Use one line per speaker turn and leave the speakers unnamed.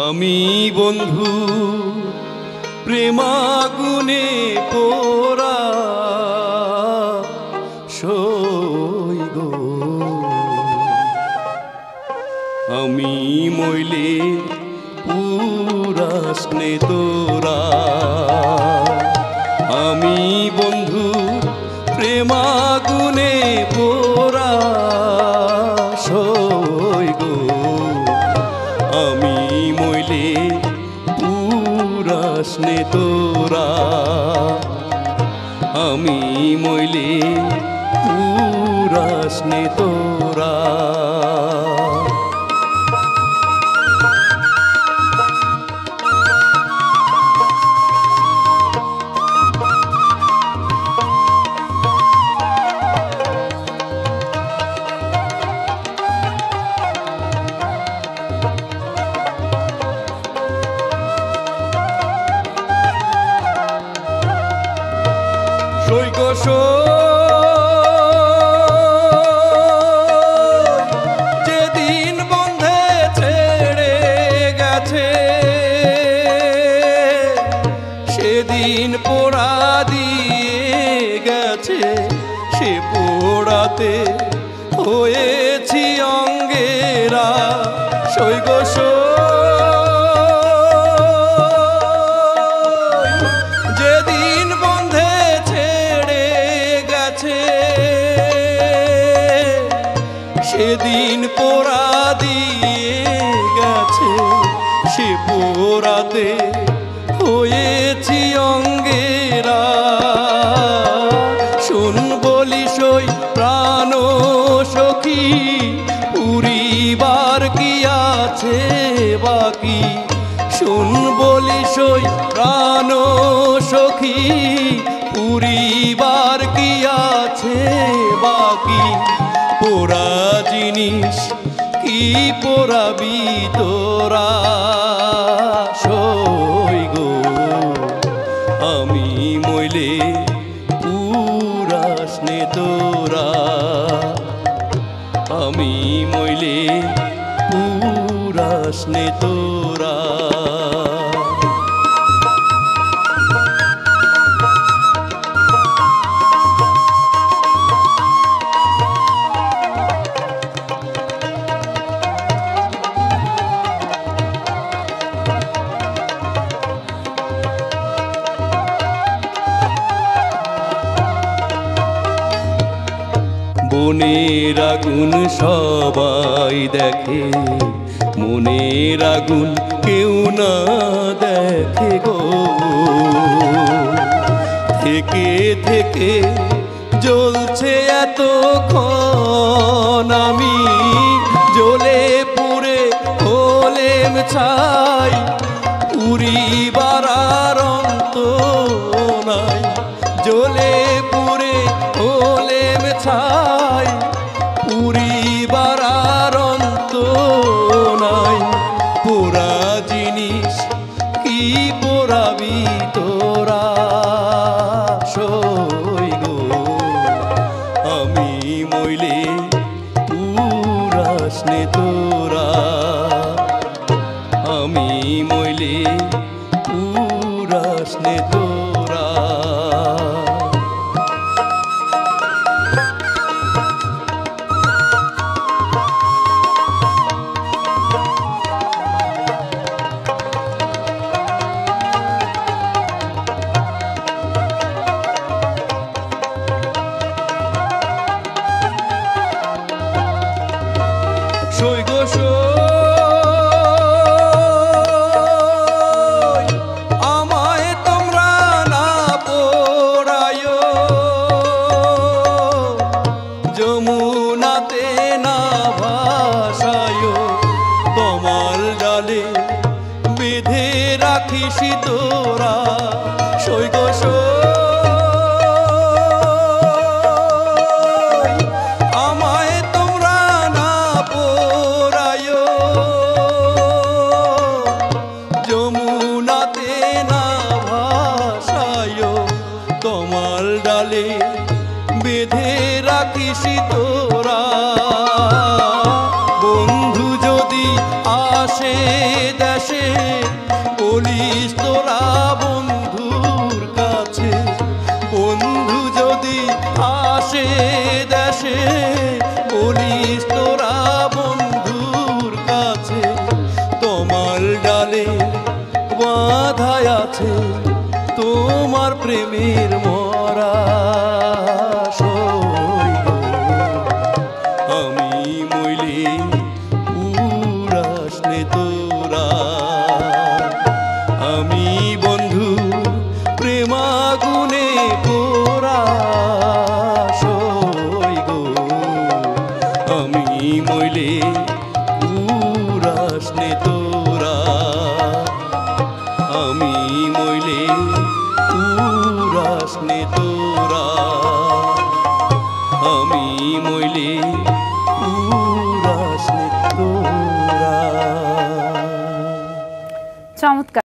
আমি বন্ধু প্রেমাগুনে পোড়া সই গো, আমি মইলে পুরাসনে তোরা। আমি বন্ধু প্রেমাগুনে পোড়া সই গো, আমি মইলে পুরাসনে তোরা। আমি মইলে পুরাসনে তোরা। যেদিন বন্ধে ছেড়ে গেছে, সেদিন পোড়া দিয়ে গেছে। সে পোড়াতে হয়েছি অঙ্গেরা সৈগ। যেদিন বন্ধে ছেড়ে গেছে, সেদিন পোড়া দিয়ে গেছে। সে পোড়াতে হয়েছি অঙ্গেরা। শোন বলি সই প্রাণ সখী, পুরিবার কি আছে বাকি। শোন বলি সই প্রাণ সখী, পুরিবার কি আছে বাকি। পোড়া জিনিস কি পোড়াবি তোরা সই গো, আমি মইলে পুরাসনে তোরা। আমি মইলে পুরাসনে তোরা। মনের আগুন সবাই দেখে, মনের আগুন কেউ না দেখে গো। থেকে থেকে জ্বলছে এতক্ষণ, আমি জ্বলে পুড়ে হলেম ছাই। পুরিবার আর অন্ত নাই, জ্বলে পুড়ে হলেম ছাই। পুরিবার আর অন্ত নাই। পোড়া জিনিস কি পোড়াবি তোরা সই গো, আমি মইলে পুরাসনে তোরা। আমি মইলে পুরাসনে তোরা। সই গো সই, আমায় তোমরা না পোড়ায়। যমুনাতে না ভাসায়, তমাল ডালে বেঁধে রাখিস তোরা সই গো সই। তমাল ডালে বেঁধে রাখিস তোরা। বন্ধু যদি আসে দেশ এসে বলিস তোরা বন্ধুর কাছে, বন্ধু যদি আসে দেশে বলিস তোরা বন্ধুর কাছে, তোমার ডালে বাঁধায় আছে তোমার প্রেমের মরা শৈল। আমি মইলে উড়াস নে তোরা, আমি বন্ধু প্রেমাগুনে পোড়া শৈল। আমি মইলে উড়াস নে তোরা, আমি মইলে উড়াস নে তোরা, আমি মইলে উড়াস নে তোরা।
চমৎকার।